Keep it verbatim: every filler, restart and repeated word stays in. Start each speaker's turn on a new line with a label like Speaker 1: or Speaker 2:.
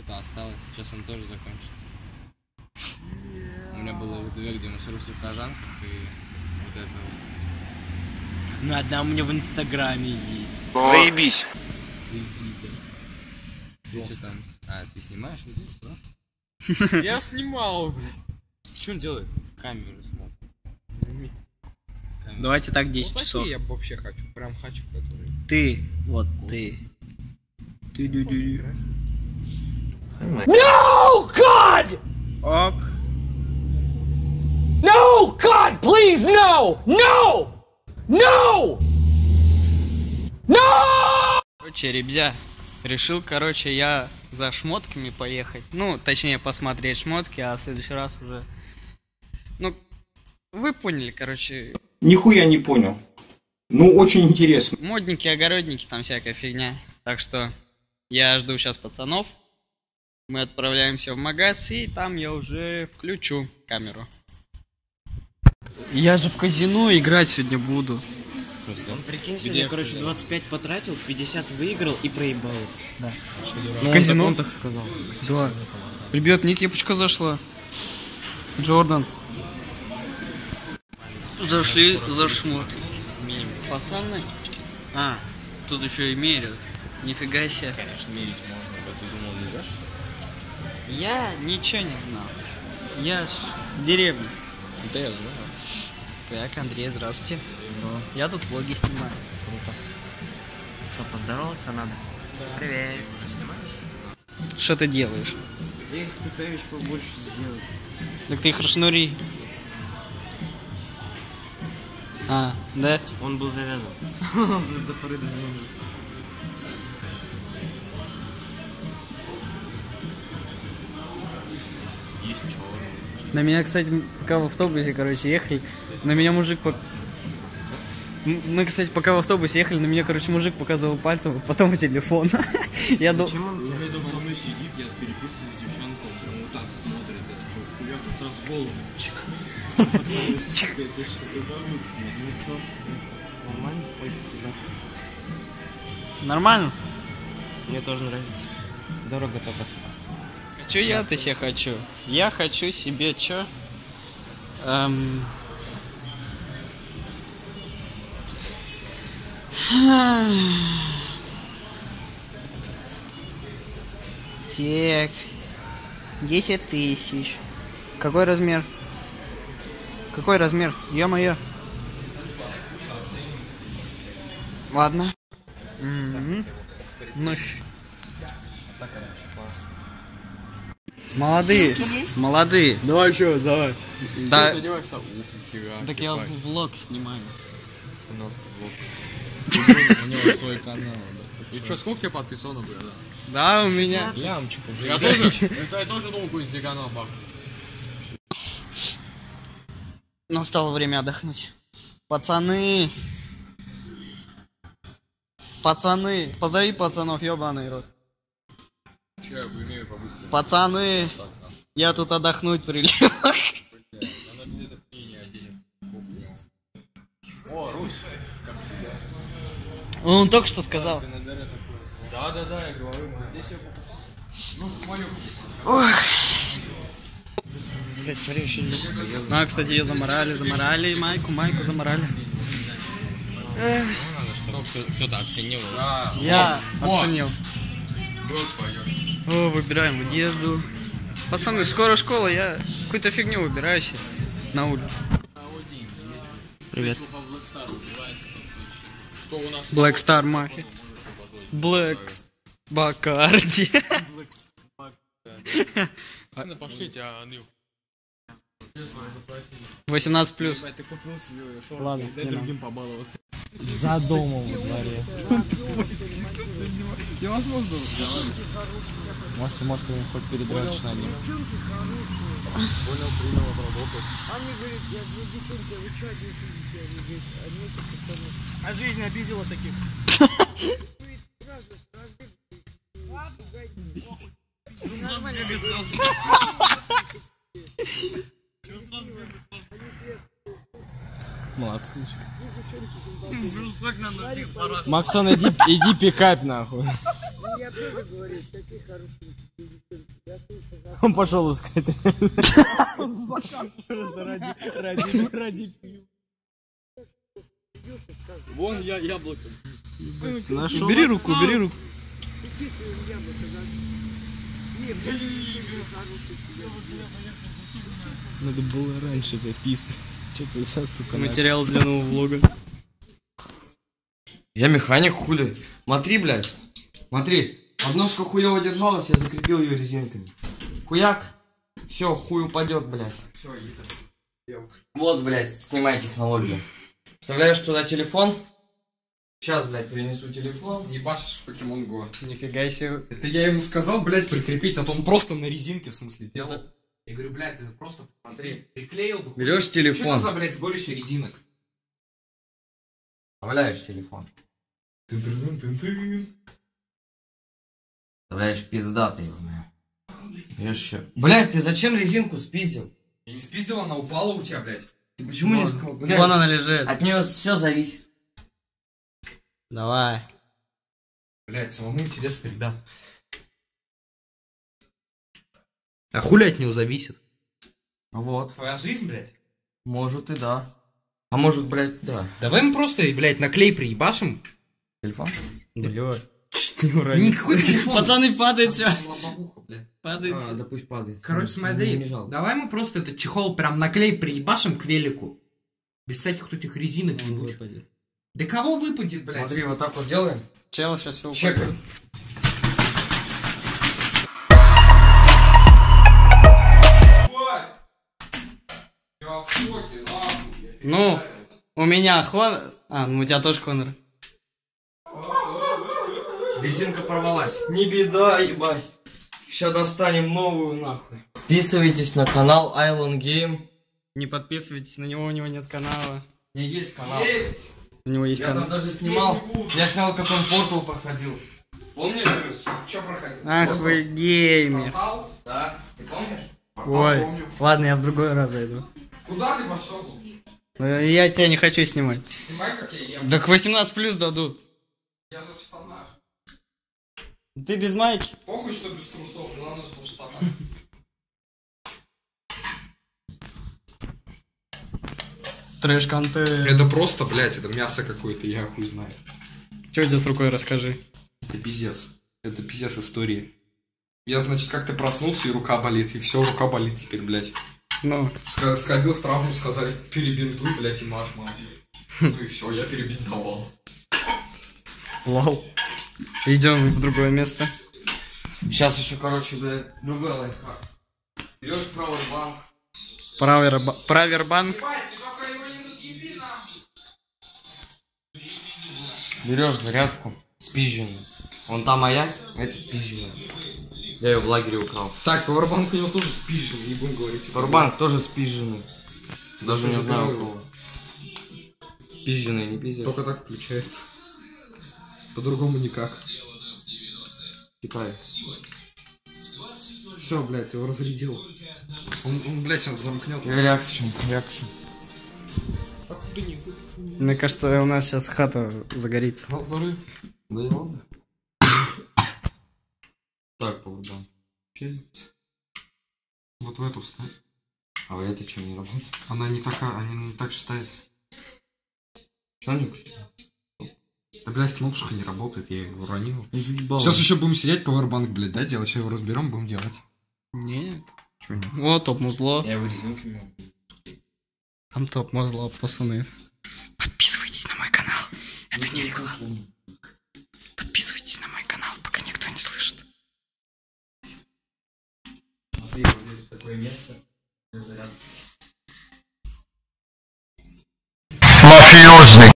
Speaker 1: минута осталась, сейчас он тоже закончится. У меня было две, где мы с Русей в Кожанках и вот это вот.
Speaker 2: Ну одна у меня в Инстаграме есть.
Speaker 3: Заебись.
Speaker 1: Заебись, да. Ты что там? А, ты снимаешь видео, просто?
Speaker 4: Я снимал.
Speaker 1: Что он делает? Камеру смотрит.
Speaker 2: Давайте так,
Speaker 4: Вот
Speaker 2: десять часов.
Speaker 4: такие я вообще хочу, прям хочу, которые.
Speaker 2: Ты, вот ты. Ты ду ду ду.
Speaker 5: No, God!
Speaker 2: Оп.
Speaker 5: No, God, please, no! No! No! No!
Speaker 2: Короче, ребзя, решил, короче, я за шмотками поехать. Ну, точнее, посмотреть шмотки, а в следующий раз уже... Ну, вы поняли, короче...
Speaker 6: Нихуя не понял. Ну, очень интересно.
Speaker 2: Модники, огородники, там всякая фигня. Так что я жду сейчас пацанов. Мы отправляемся в магаз, и там я уже включу камеру. Я же в казино играть сегодня буду.
Speaker 1: Просто.
Speaker 7: Он, прикинь,
Speaker 1: Где
Speaker 7: сегодня,
Speaker 1: я
Speaker 7: короче,
Speaker 1: хотел?
Speaker 7: двадцать пять потратил, пятьдесят выиграл и проебал. Да.
Speaker 2: В казино?
Speaker 7: Он так сказал.
Speaker 2: Да. Ребят, мне кепочка зашла. Джордан. Зашли за шмот. Пацаны. А, тут еще и меряют. Нифига себе.
Speaker 1: Конечно, мерить можно, а ты думал, нельзя что ли?
Speaker 2: Я ничего не знал. Я ж в деревне.
Speaker 1: Это я знаю.
Speaker 2: Так, Андрей, здравствуйте. Я тут влоги снимаю.
Speaker 7: Круто. Что, поздороваться надо? Привет.
Speaker 2: Что ты делаешь?
Speaker 7: Я их пытаюсь побольше сделать.
Speaker 2: Так ты их шнури. А, да?
Speaker 7: Он был завязан. До поры до времени.
Speaker 1: Есть черный.
Speaker 2: На меня, кстати, пока в автобусе, короче, ехали, на меня мужик... Пок... М- Мы, кстати, пока в автобусе ехали, на меня, короче, мужик показывал пальцем, а потом телефон. Я думал...
Speaker 7: Зачем он
Speaker 1: Он
Speaker 7: тебя?
Speaker 1: рядом со мной сидит, я переписываюсь с девчонкой, он прям вот так смотрит, я такой, хуяк, он сразу голову. Чик. Пацаны, сука, это что за говно? Ну чё?
Speaker 7: Нормально? Ой, да.
Speaker 2: Нормально?
Speaker 7: Мне тоже нравится. Дорого только что.
Speaker 2: Чё я-то себе хочу? Я хочу себе чё? Эм... Так. десять тысяч. Какой размер? Какой размер? Ё-моё. Ладно. М-м. Ну, щ- молодые, молодые.
Speaker 4: Давай еще, давай.
Speaker 2: Да,
Speaker 4: Ух, нифига.
Speaker 2: так я влог снимаю.
Speaker 1: У него свой канал, да.
Speaker 4: И что, сколько тебе подписано было, да?
Speaker 2: Да, у меня.
Speaker 1: Лямчик уже.
Speaker 4: Я тоже, я, кстати, тоже думал, какой здесь канал баб.
Speaker 2: Настало время отдохнуть. Пацаны. Пацаны. Позови пацанов, ёбаный рот.
Speaker 4: Че, я умею по-быстрому.
Speaker 2: Пацаны. Я тут отдохнуть прилег.
Speaker 1: Она без этого не оденется. О, Русь.
Speaker 2: Он только что сказал.
Speaker 4: Да, да, да, я говорю, здесь я ну, мою.
Speaker 7: Блять, смотри, еще не
Speaker 2: А, кстати, ее заморали, заморали. Майку, майку заморали.
Speaker 1: Ну, надо, чтобы кто- кто-то оценил.
Speaker 4: Да.
Speaker 2: Я
Speaker 4: Вот.
Speaker 2: оценил.
Speaker 4: Вот пойдем.
Speaker 2: О, выбираем одежду. Пацаны, скоро школа, я какую-то фигню выбираю себе на улице.
Speaker 7: Привет.
Speaker 4: Что у нас?
Speaker 2: Black Star Mafia. Black Бакарди.
Speaker 4: Пацаны, пошлите, а Андрюх.
Speaker 2: восемнадцать плюс.
Speaker 4: Ты купил себе шорты,
Speaker 2: Ладно,
Speaker 4: дай
Speaker 2: не
Speaker 4: другим побаловаться.
Speaker 7: За домом во дворе.
Speaker 4: Невозможно.
Speaker 7: Может, может, хоть передраться на ним.
Speaker 4: Понял, принял, обработал.
Speaker 7: А жизнь обидела таких.
Speaker 1: Молодцы.
Speaker 7: Максон, иди, иди пикать нахуй.
Speaker 8: Я тоже говорю, такие хорошие.
Speaker 7: Он пошел искать. Ради, ради, ради.
Speaker 1: Вон я яблоко.
Speaker 7: Нашел.
Speaker 2: Убери руку, убери руку.
Speaker 7: Надо было раньше записывать. Что-то сейчас только начал.
Speaker 2: Материал для нового влога.
Speaker 3: Я механик, хули. Смотри, блядь. Смотри. Подножка хуёво держалась, я закрепил ее резинками. Хуяк. Все, хуй упадет, блядь.
Speaker 4: Все,
Speaker 3: Вот, блядь, снимай технологию. Вставляешь туда телефон. Сейчас, блядь, принесу телефон.
Speaker 4: ебашишь в Покемон Го.
Speaker 2: Нифига себе.
Speaker 4: Это я ему сказал, блядь, прикрепить, а то он просто на резинке, в смысле, делал. Я говорю, блядь, ты просто, смотри, приклеил бы.
Speaker 3: Берешь
Speaker 4: Что
Speaker 3: телефон.
Speaker 4: это за, блядь, сборище резинок?
Speaker 3: Вставляешь телефон.
Speaker 4: Тын-тын-тын-тын-тын.
Speaker 3: Вставляешь пиздатый его, блядь. Берешь еще. Блядь, ты зачем резинку спиздил?
Speaker 4: Я не спиздил, она упала у тебя, блядь.
Speaker 3: Ты почему не сказал? Блядь,
Speaker 2: Вон она лежит.
Speaker 3: от нее все зависит.
Speaker 2: Давай.
Speaker 4: Блядь, самому интересно, ребят. А хули от него зависит?
Speaker 3: Вот.
Speaker 4: Твоя жизнь, блядь?
Speaker 3: Может и да. А может, блядь, да.
Speaker 4: Давай мы просто, блядь, на клей приебашим.
Speaker 3: Телефон?
Speaker 2: Блядь. Чуть не уронил.
Speaker 4: Никакой телефон.
Speaker 2: Пацаны, падайте.
Speaker 4: Лобовуха, блядь.
Speaker 3: А,
Speaker 2: Падайте.
Speaker 3: да пусть падает.
Speaker 4: Короче, смотри,
Speaker 3: Не жалко.
Speaker 4: давай мы просто этот чехол прям на клей приебашим к велику. Без всяких тут этих резинок ебучих. Да кого выпадет, блядь?
Speaker 3: Смотри, вот так вот делаем.
Speaker 2: Чел сейчас все
Speaker 3: Чекай.
Speaker 4: Я в шоке, нахуй.
Speaker 2: Ну, у меня Хонор. А, ну у тебя тоже Хонор.
Speaker 3: Резинка порвалась. Не беда, ебать. Сейчас достанем новую, нахуй. Подписывайтесь на канал Island Game.
Speaker 2: Не подписывайтесь на него, у него нет канала.
Speaker 3: У меня есть канал.
Speaker 4: Есть!
Speaker 2: У него есть
Speaker 3: Я
Speaker 2: канал.
Speaker 3: там даже снимал. Я снял, как он портал проходил. Помнишь, Брюс?
Speaker 4: Чё проходил?
Speaker 2: Ах вы геймер.
Speaker 4: Портал?
Speaker 3: Да. Ты помнишь?
Speaker 2: Ой,
Speaker 4: помню.
Speaker 2: ладно, я в другой раз зайду.
Speaker 4: Куда ты пошел?
Speaker 2: Но я тебя не хочу снимать.
Speaker 4: Снимай, как я ем.
Speaker 2: Так восемнадцать плюс дадут.
Speaker 4: Я же в штанах.
Speaker 2: Ты без майки?
Speaker 4: Похуй, что без трусов, главное, что в штанах.
Speaker 2: Трэш-контент.
Speaker 4: Это просто, блядь, это мясо какое-то, я хуй знаю.
Speaker 2: Что у тебя с рукой, расскажи.
Speaker 4: Это пиздец. Это пиздец истории. Я, значит, как-то проснулся, и рука болит. И все, рука болит теперь, блядь.
Speaker 2: Ну,
Speaker 4: Ска- Сходил в травму, сказали, перебинтуй, блядь, и маш, мать. Ну и все, я перебинтовал.
Speaker 2: лол. Идем в другое место.
Speaker 3: Сейчас еще, короче, блядь, другой лайфхак. Берешь правый банк.
Speaker 2: Праверба... Правербанк.
Speaker 3: Берешь зарядку спизженную. Вон та моя, а это спизженная. Я ее в лагере украл.
Speaker 4: Так, пауэрбанк у него тоже спизжен, не будем говорить.
Speaker 3: Пауэрбанк тоже спизженный. Даже не
Speaker 4: Ты
Speaker 3: знаю у
Speaker 4: забрал
Speaker 3: кого. Спизженный, не пиздец.
Speaker 4: Только так включается. По-другому никак.
Speaker 3: Китай.
Speaker 4: Все, блядь, его разрядил. Он, он блядь, сейчас замкнет.
Speaker 3: Реакшн, реакшн.
Speaker 2: Мне кажется, у нас сейчас хата загорится.
Speaker 4: Ну, взорви.
Speaker 3: Да и ладно. Так, пауэрбанк.
Speaker 4: Вот в эту вставь.
Speaker 3: А вы это что, не работает?
Speaker 4: Она не такая, она не так считается.
Speaker 3: Что не включил?
Speaker 4: Да, блядь, кнопочка не работает, я его уронил.
Speaker 3: Не заебал.
Speaker 4: Сейчас еще будем сидеть, пауэрбанк, блядь, да, делать. Сейчас его разберем, будем делать.
Speaker 2: Нет.
Speaker 4: Чё нет?
Speaker 2: Вот топ-музло.
Speaker 3: Я его резинками могу.
Speaker 2: Там топ-музло, пацаны. Подписывайтесь на мой канал. Это не реклама. Подписывайтесь на мой канал, пока никто не слышит.
Speaker 3: Смотри, вот здесь такое место. Зарядка.
Speaker 5: Мафиозный.